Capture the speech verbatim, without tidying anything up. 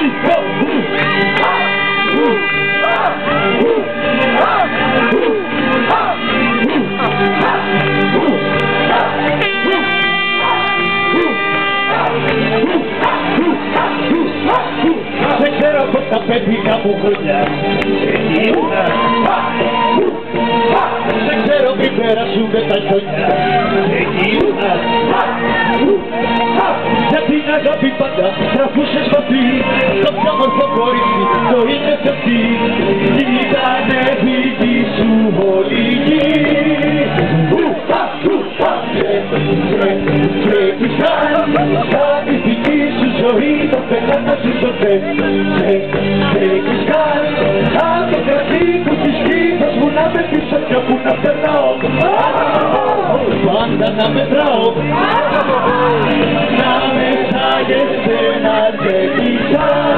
Δεν ξέρω πως τα παιδικά μου χρόνια εκεί ήμουνα. Δεν ξέρω μην περάσουνε τα χιόνια εκεί ήμουνα. Για την αγάπη πάντα τραβούσες βαθύ, το πιο μορφό κορίτσι το είναι αυτή. Ήτανε δική σου όλη γη. Πρέπει σαν τη δική σου ζωή το πελάτα σου σωτέ. Πρέπει σαν το κρατή που της κοίτας μου να με πίσω κι όπου να περνάω. Πάντα να μετράω, να με σάγεσαι να σε κοιτάω.